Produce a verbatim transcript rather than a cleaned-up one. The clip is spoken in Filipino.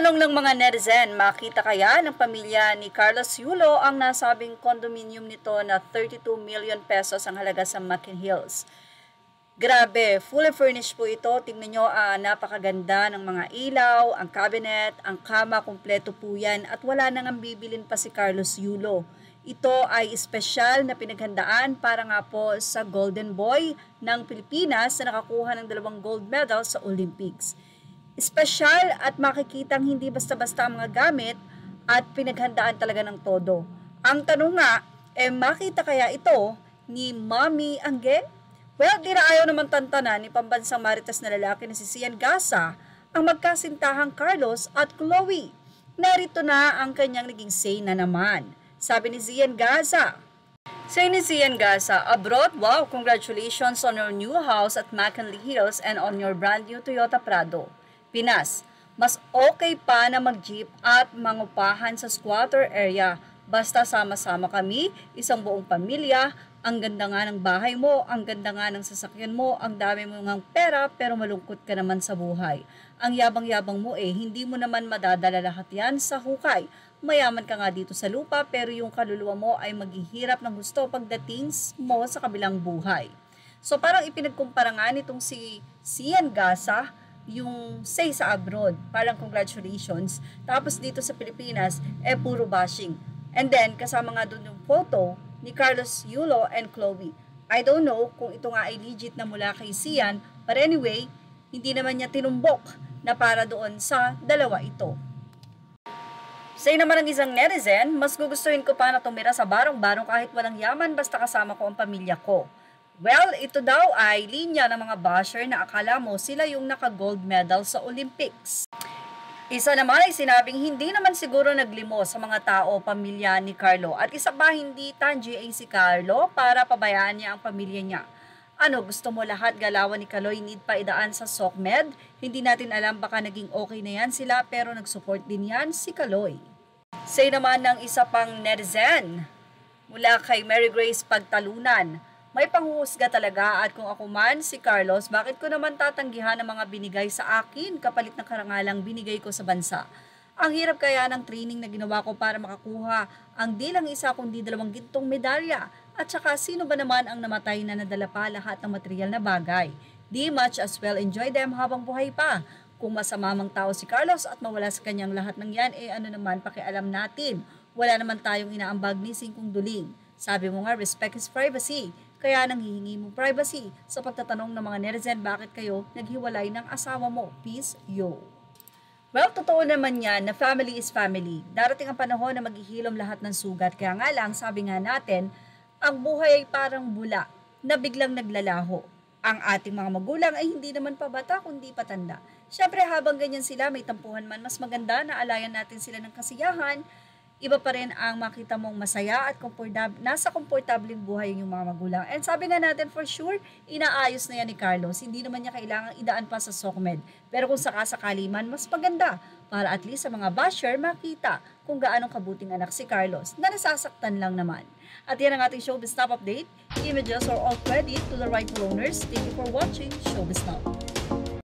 Tanong ng mga netizen, makita kaya ng pamilya ni Carlos Yulo ang nasabing condominium nito na thirty-two million pesos ang halaga sa Mackin Hills? Grabe, fully furnished po ito. Tingnan nyo, ah, napakaganda ng mga ilaw, ang cabinet, ang kama, kumpleto po yan. At wala nang ang bibilin pa si Carlos Yulo. Ito ay espesyal na pinaghandaan para nga po sa Golden Boy ng Pilipinas na nakakuha ng dalawang gold medal sa Olympics. Espesyal at makikitang hindi basta-basta ang mga gamit at pinaghandaan talaga ng todo. Ang tanong nga, eh makita kaya ito ni Mommy Angge? Well, di na ayaw naman tantanan ni pambansang marites na lalaki na si Sian Gasa ang magkasintahang Carlos at Chloe. Narito na ang kanyang naging say na naman. Sabi ni Sian Gasa, Say ni Sian Gasa, abroad, wow, congratulations on your new house at McKinley Hills and on your brand new Toyota Prado. Pinas, mas okay pa na mag-jeep at mangupahan sa squatter area. Basta sama-sama kami, isang buong pamilya, ang ganda nga ng bahay mo, ang ganda nga ng sasakyan mo, ang dami mo ngang pera pero malungkot ka naman sa buhay. Ang yabang-yabang mo eh, hindi mo naman madadala lahat yan sa hukay. Mayaman ka nga dito sa lupa pero yung kaluluwa mo ay maghihirap ng gusto pagdating mo sa kabilang buhay. So parang ipinagkumpara nga nitong si Sian Gasa yung say sa abroad, parang congratulations. Tapos dito sa Pilipinas, eh puro bashing. And then, kasama nga doon yung photo ni Carlos Yulo and Chloe. I don't know kung ito nga ay legit na mula kay Sian, but anyway, hindi naman niya tinumbok na para doon sa dalawa ito. Say naman ng isang netizen, mas gugustuhin ko pa na tumira sa barong-barong kahit walang yaman basta kasama ko ang pamilya ko. Well, ito daw ay linya ng mga basher na akala mo sila yung naka-gold medal sa Olympics. Isa naman ay sinabing hindi naman siguro naglimo sa mga tao pamilya ni Carlo at isa pa hindi tangi ay si Carlo para pabayaan niya ang pamilya niya. Ano, gusto mo lahat galawan ni Kaloy need pa idaan sa SOCMED? Hindi natin alam baka naging okay na yan sila pero nag-support din yan si Kaloy. Say naman ng isa pang netizen mula kay Mary Grace Pagtalunan. May panghuhusga talaga at kung ako man si Carlos, bakit ko naman tatanggihan ang mga binigay sa akin kapalit ng karangalang binigay ko sa bansa? Ang hirap kaya ng training na ginawa ko para makakuha ang di lang isa kundi dalawang gintong medalya. At saka sino ba naman ang namatay na nadala pa lahat ng material na bagay? Di much as well enjoy them habang buhay pa. Kung masama mang tao si Carlos at mawala sa kanyang lahat ng yan, eh ano naman pakialam natin. Wala naman tayong inaambag ni Singkong Duling. Sabi mo nga, respect is privacy. Kaya nang hihingi mo privacy sa pagtatanong ng mga netizen bakit kayo naghiwalay ng asawa mo. Peace, yo. Well, totoo naman yan na family is family. Darating ang panahon na maghihilom lahat ng sugat. Kaya nga lang, sabi nga natin, ang buhay ay parang bula na biglang naglalaho. Ang ating mga magulang ay hindi naman pa bata kundi patanda. Siyempre habang ganyan sila, may tampuhan man mas maganda na alayan natin sila ng kasiyahan. Iba pa rin ang makita mong masaya at komportable, nasa komportableng buhay yung mga magulang. And sabi nga natin for sure, inaayos na yan ni Carlos. Hindi naman niya kailangang idaan pa sa SOCMED. Pero kung sakasakali man, mas maganda para at least sa mga basher makita kung gaanong kabuting anak si Carlos na nasasaktan lang naman. At yan ang ating Showbiz Now update. Images are all credit to the rightful owners. Thank you for watching Showbiz Now.